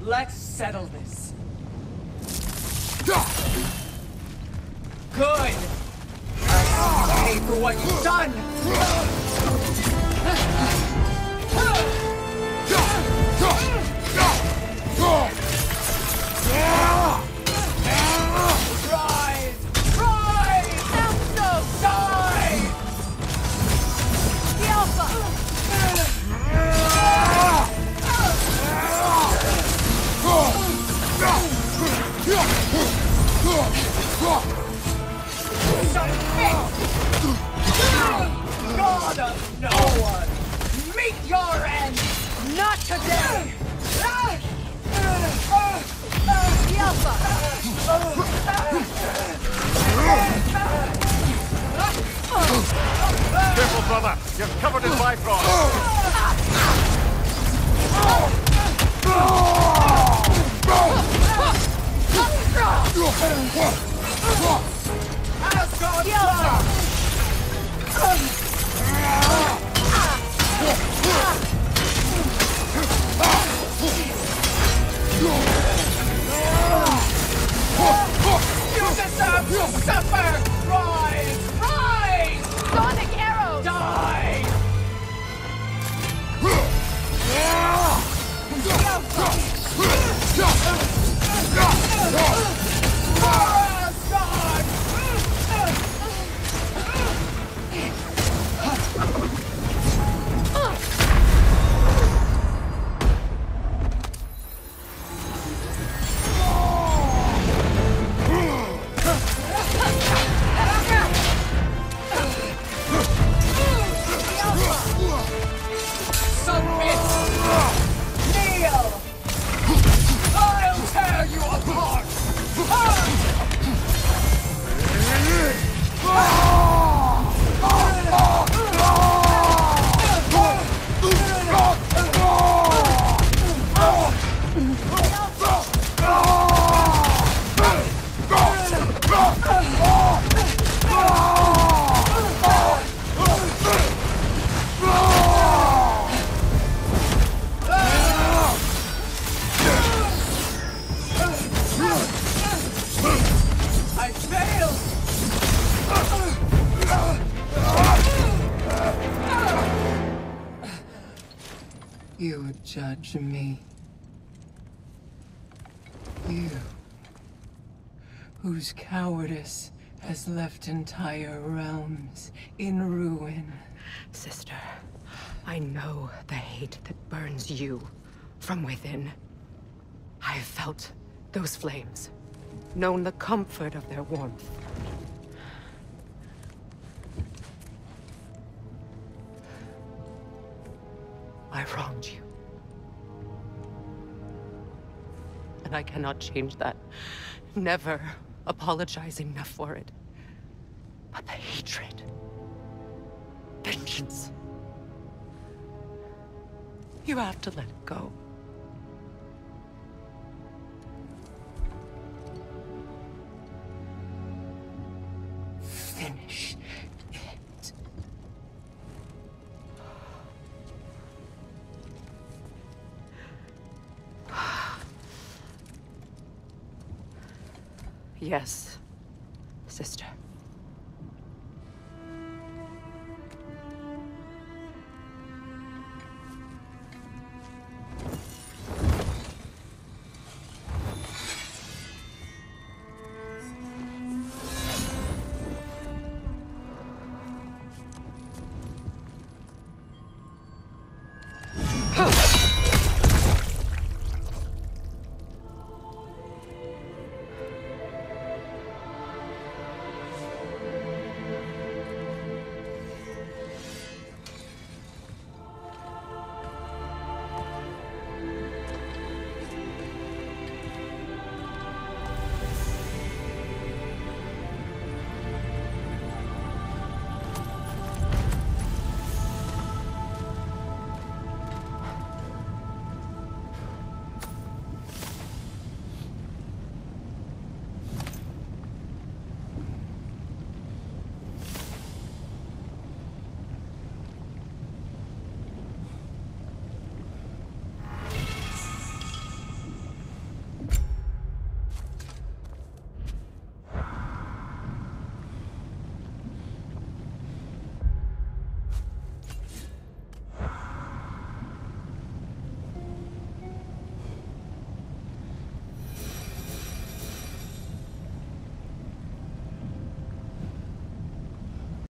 Let's settle this. Good! I pay for what you've done! Rise! Rise! Elso! Die! The Alpha! God of no one! Meet your end! Not today! The Alpha! Careful, brother! You're covered in Bifrost! Asgard! The Alpha! You deserve to suffer! Rise! Rise! Sonic Arrow! Die! Submit! Kneel! I'll tear you apart! I failed! You would judge me. You, whose cowardice has left entire realms in ruin. Sister, I know the hate that burns you from within. I've felt those flames, known the comfort of their warmth. I wronged you. And I cannot change that. Never apologize enough for it. But the hatred, vengeance, you have to let it go. Finish it. Yes, sister.